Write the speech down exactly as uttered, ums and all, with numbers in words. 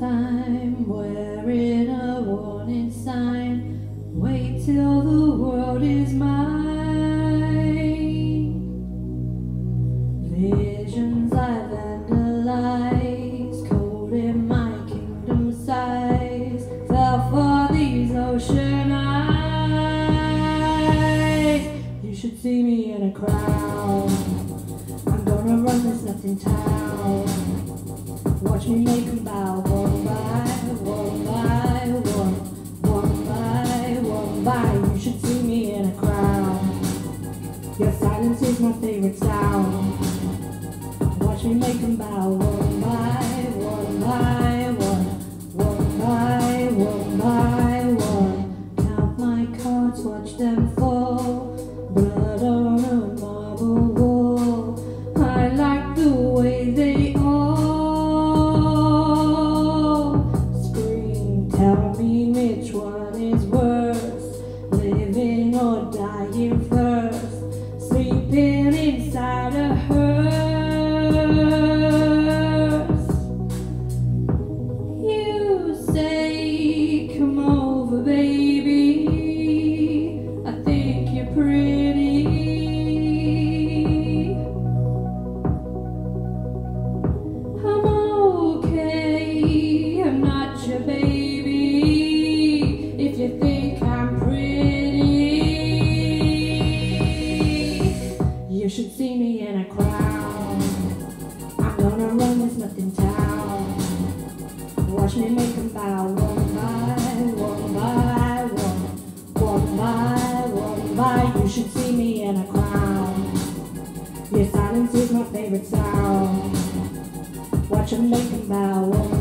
time, wearing a warning sign. Wait till the world is mine. Visions I vandalize, cold in my kingdom size. Fell for these ocean eyes. You should see me in a crowd. I'm gonna run this nothing town. Watch me make them bow, one by one by one, one by one by. You should see me in a crowd. Your silence is my favorite sound. Watch me make them bow, one by one by one, one by one by one. Count my cards, watch them fall. Blood on a marble wall. I like the way they all scream. Tell me which one is worse, living or dying first. Sleeping inside a hearse. You say, come over, baby. I think you're pretty. I'm okay, I'm not your baby. If you think I'm pretty, you should see me in a crowd. I'm gonna run this nothing town. Watch me make them bow, one by one by one, one by one by. You should see me in a crowd. Your silence is my favorite sound. Watch them make them bow, one